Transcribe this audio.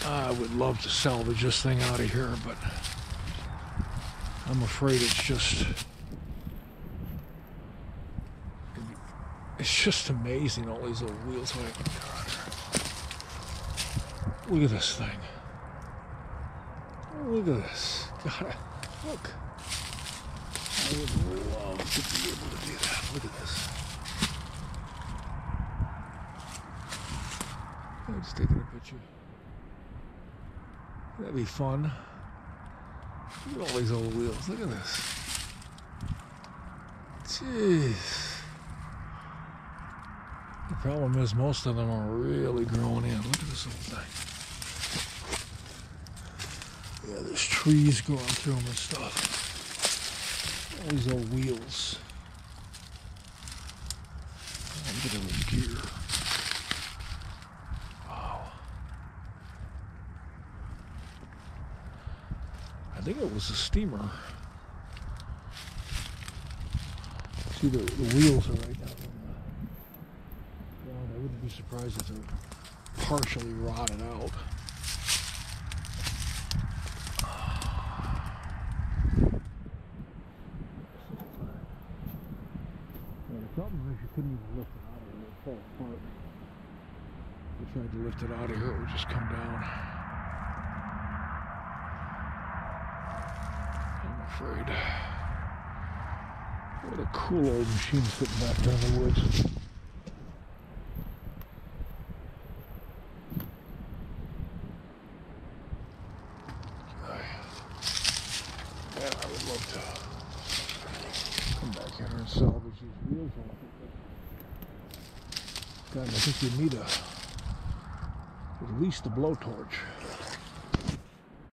I would love to salvage this thing out of here, but I'm afraid it's just amazing, all these little wheels. Look at this thing. Look at this. God, look. I would love to be able to do that. Look at this. I'm just taking a picture. That'd be fun. Look at all these old wheels. Look at this. Jeez. The problem is most of them are really growing in. Look at this old thing. Yeah, there's trees growing through them and stuff. All these old wheels. Oh, look at all this gear. Wow. I think it was a steamer. See, the wheels are right down there. I wouldn't be surprised if they're partially rotted out. The problem is you couldn't even lift it out of here. It would fall apart. If you tried to lift it out of here, it would just come down. I'm afraid. What a cool old machine sitting back there in the woods. Yeah, I would love to come back here and salvage these wheels off it. God, I think you need at least a blowtorch.